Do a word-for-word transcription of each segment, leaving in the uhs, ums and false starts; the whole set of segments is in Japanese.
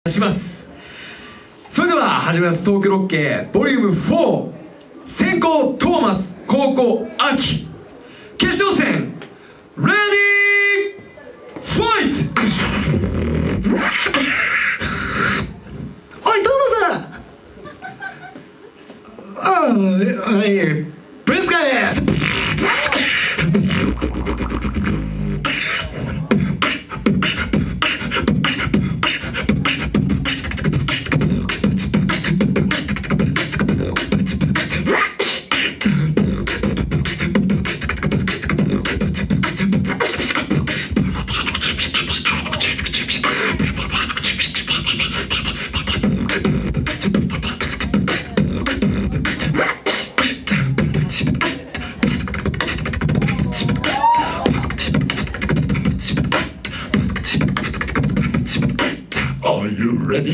します。それでは始めます。東京ロッケボリュームフォー、先攻トーマス、後攻アキ、決勝戦レディーファイト。おいトーマス、ああ、はい、プレスカーです。Are you ready?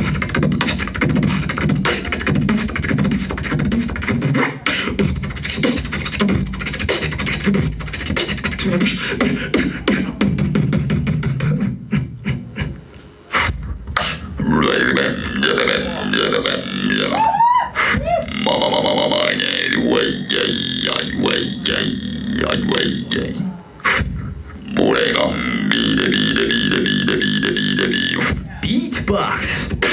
BEATBOX。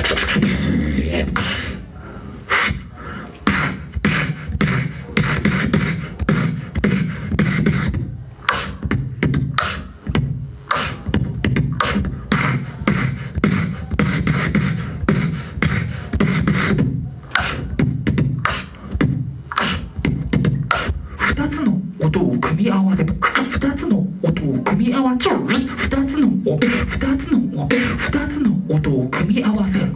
二つの音を組み合わせる。二つの音を組み合わせる。二つの音、二つの音、二つの音を組み合わせる。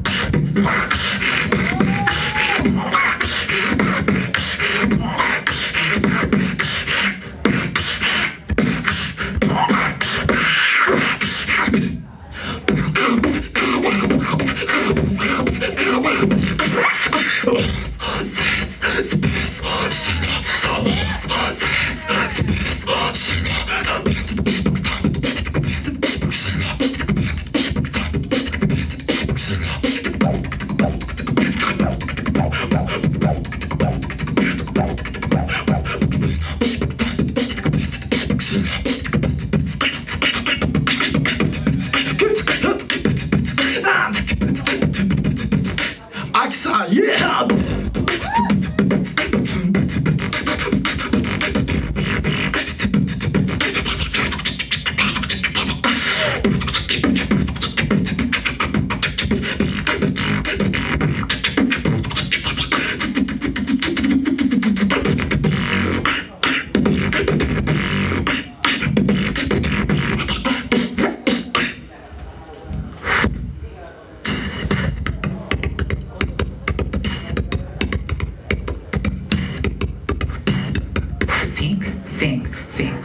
アキさん、イエー！Sing, sing, sing.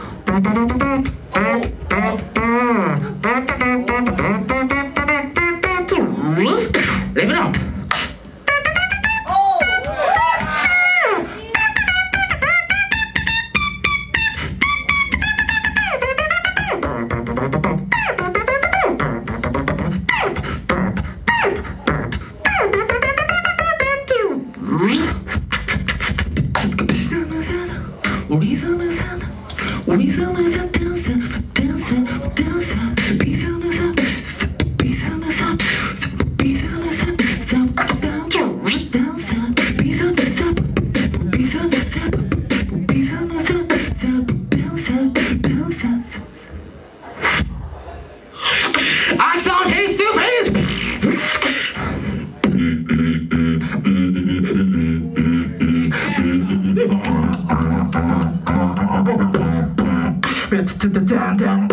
Level up. Rhythm is up, rhythm is up, dancer, dancer, dancer. Rhythm is up, rhythm is up, rhythm is up, up, down, dancer. Rhythm is up, rhythm is up, rhythm is up, dancer, dancer. I saw his stupid. Down, down.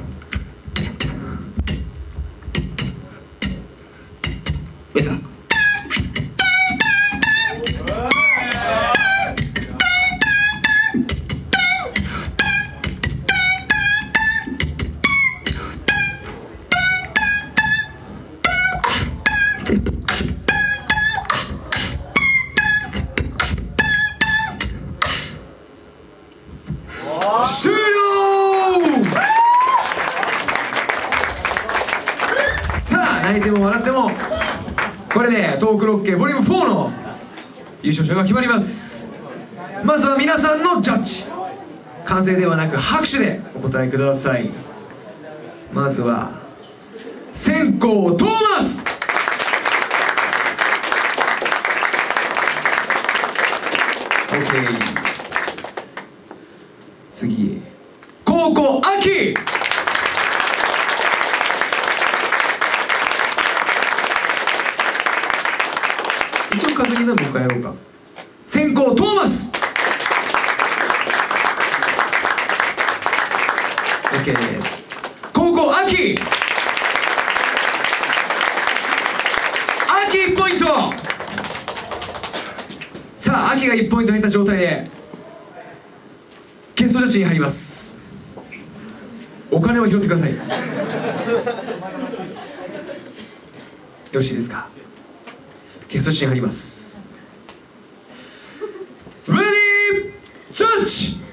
Listen. これで東北六景ボリュームフォーの優勝者が決まります。まずは皆さんのジャッジ、歓声ではなく拍手でお答えください。まずは先攻トーマス。オッケー。次後攻アキ。一応確認でもう一回やろうか。先攻トーマス。 OK です。後攻アキ。アキいちポイント。さあアキがいちポイント入った状態でゲストジャッジに入ります。お金を拾ってください。よろしいですか。ゲストジャッジに入ります。レディージャッジ。